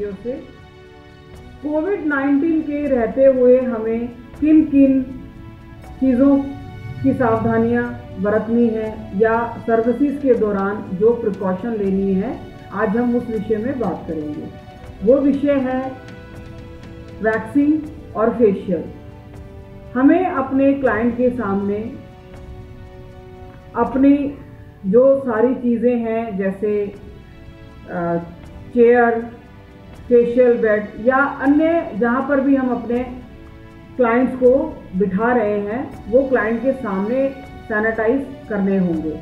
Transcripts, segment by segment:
वजह से कोविड-19 के रहते हुए हमें किन किन चीज़ों की सावधानियां बरतनी है या सर्विसेज के दौरान जो प्रिकॉशन लेनी है, आज हम उस विषय में बात करेंगे। वो विषय है वैक्सिंग और फेशियल। हमें अपने क्लाइंट के सामने अपनी जो सारी चीज़ें हैं जैसे चेयर, फेशियल बेड या अन्य जहाँ पर भी हम अपने क्लाइंट्स को बिठा रहे हैं वो क्लाइंट के सामने सैनिटाइज करने होंगे।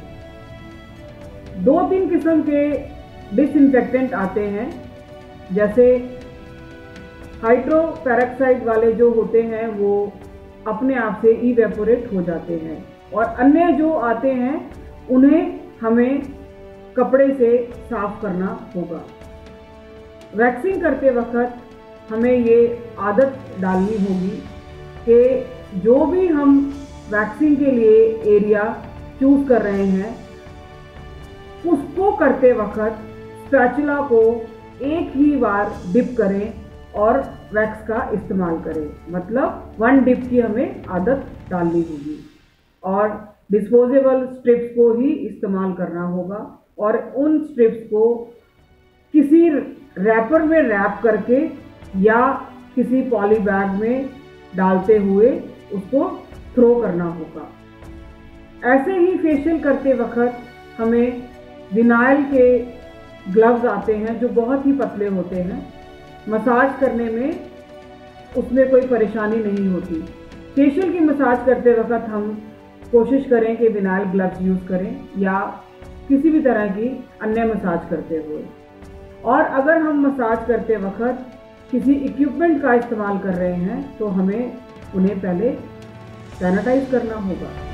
2-3 किस्म के डिसइंफेक्टेंट आते हैं, जैसे हाइड्रोपेरोक्साइड वाले जो होते हैं वो अपने आप से इवेपोरेट हो जाते हैं, और अन्य जो आते हैं उन्हें हमें कपड़े से साफ करना होगा। वैक्सिंग करते वक्त हमें ये आदत डालनी होगी कि जो भी हम वैक्सिंग के लिए एरिया चूज़ कर रहे हैं उसको करते वक्त स्पैचुला को एक ही बार डिप करें और वैक्स का इस्तेमाल करें, मतलब 1 डिप की हमें आदत डालनी होगी। और डिस्पोजेबल स्ट्रिप्स को ही इस्तेमाल करना होगा और उन स्ट्रिप्स को किसी रैपर में रैप करके या किसी पॉली बैग में डालते हुए उसको थ्रो करना होगा। ऐसे ही फेशियल करते वक्त हमें विनाइल के ग्लव्स आते हैं जो बहुत ही पतले होते हैं। मसाज करने में उसमें कोई परेशानी नहीं होती। फेशियल की मसाज करते वक्त हम कोशिश करें कि विनाइल ग्लव्स यूज़ करें या किसी भी तरह की अन्य मसाज करते हुए। और अगर हम मसाज करते वक्त किसी इक्विपमेंट का इस्तेमाल कर रहे हैं तो हमें उन्हें पहले सैनिटाइज करना होगा।